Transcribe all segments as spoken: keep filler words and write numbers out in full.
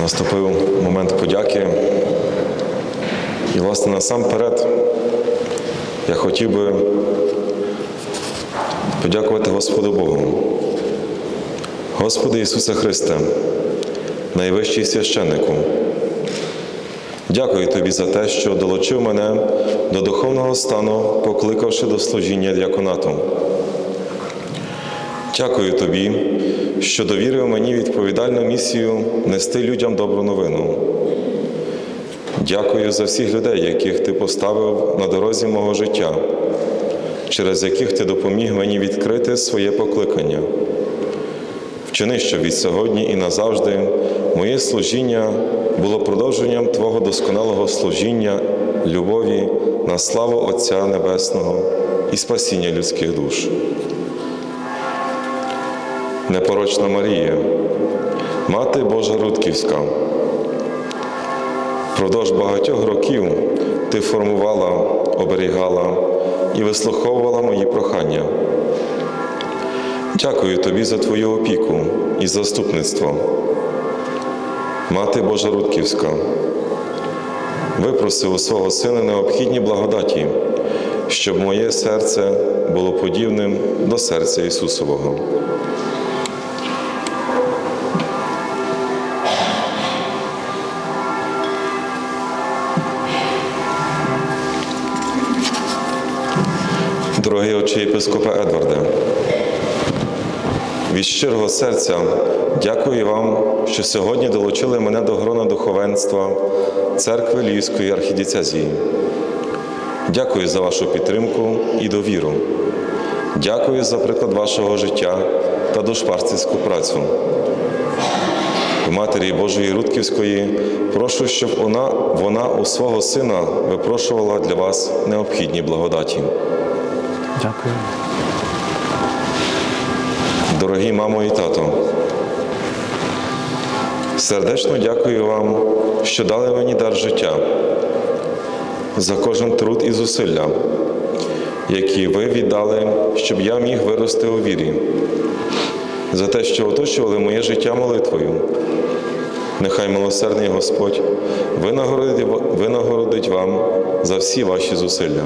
Наступив момент подяки. І, власне, насамперед я хотів би подякувати Господу Богу. Господи Ісусе Христе, найвищий священнику, дякую Тобі за те, що долучив мене до духовного стану, покликавши до служіння діаконату. Дякую Тобі, що довірив мені відповідальну місію нести людям добру новину. Дякую за всіх людей, яких Ти поставив на дорозі мого життя, через яких Ти допоміг мені відкрити своє покликання. Вчини, щоб від сьогодні і назавжди моє служіння було продовженням Твого досконалого служіння, любові на славу Отця Небесного і спасіння людських душ. Непорочна Марія, Мати Божа Рудківська, впродовж багатьох років Ти формувала, оберігала і вислуховувала мої прохання. Дякую Тобі за Твою опіку і заступництво. Мати Божа Рудківська, випроси у свого Сина необхідні благодаті, щоб моє серце було подібним до серця Ісусового. Дорогий отче єпископе Едварде, від щирого серця дякую вам, що сьогодні долучили мене до грона духовенства Церкви Львівської архідієцезії. Дякую за вашу підтримку і довіру. Дякую за приклад вашого життя та душпастерську працю. У Матері Божої Рудківської прошу, щоб вона, вона у свого Сина випрошувала для вас необхідні благодаті. Дякую. Дорогі мамо і тато, сердечно дякую вам, що дали мені дар життя, за кожен труд і зусилля, які ви віддали, щоб я міг вирости у вірі, за те, що оточували моє життя молитвою. Нехай милосердний Господь винагородить, винагородить вам за всі ваші зусилля.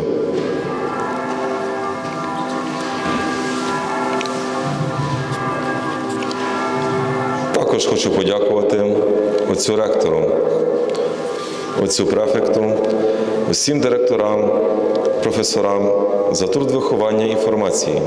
Також хочу подякувати отцю ректору, отцю префекту, усім директорам, професорам за труд виховання і формації.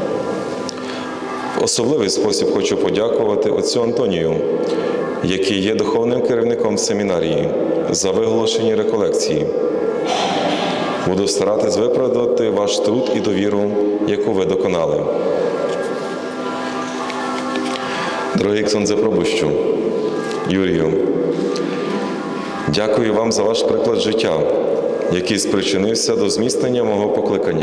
В особливий спосіб хочу подякувати отцю Антонію, який є духовним керівником семінарії, за виголошені реколекції. Буду старатись виправдати ваш труд і довіру, яку ви доконали. Дорогий ксьондзе пробущу, Юрію, дякую вам за ваш приклад життя, який спричинився до зміцнення мого покликання.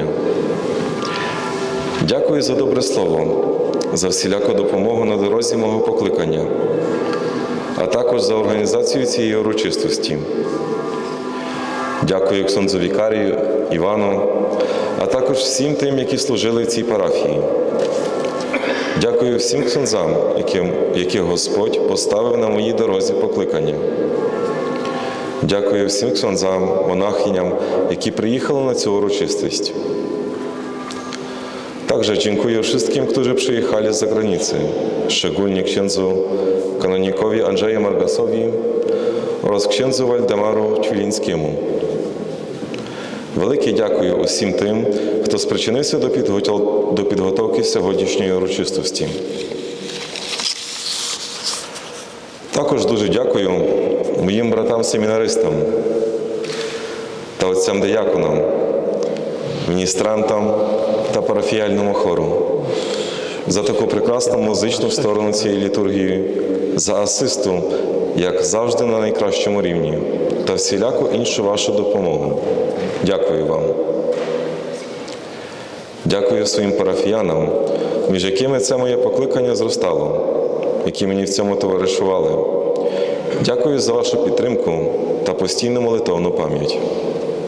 Дякую за добре слово, за всіляку допомогу на дорозі мого покликання, а також за організацію цієї урочистості. Дякую ксьондзу вікарію Івану, а також всім тим, які служили в цій парафії. Дякую всім ксьондзам, яким, яких Господь поставив на моїй дорозі покликання. Дякую всім ксьондзам, монахиням, які приїхали на цю урочистість. Также dziękuję wszystkim, którzy przyjechali z zagranicy, szczególnie księdzu kanonikowi Andrzeju Margasowi oraz księdzu Waldemaru Ćwilińskiemu. Велике дякую усім тим, хто спричинився до, підготов... до підготовки сьогоднішньої урочистості. Також дуже дякую моїм братам-семінаристам та отцям-дияконам, міністрантам та парафіяльному хору за таку прекрасну музичну сторону цієї літургії, за асисту, як завжди, на найкращому рівні, та всіляку іншу вашу допомогу. Дякую вам. Дякую своїм парафіянам, між якими це моє покликання зростало, які мені в цьому товаришували. Дякую за вашу підтримку та постійну молитовну пам'ять.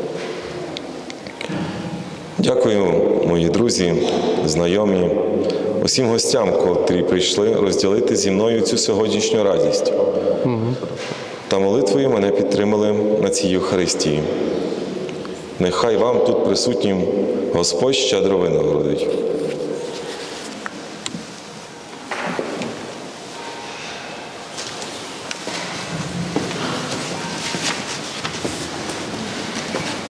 Дякую, мої друзі, знайомі, усім гостям, котрі прийшли розділити зі мною цю сьогоднішню радість. Та молитвою мене підтримали на цій Євхаристії. Нехай вам тут присутнім Господь щедро винагородить.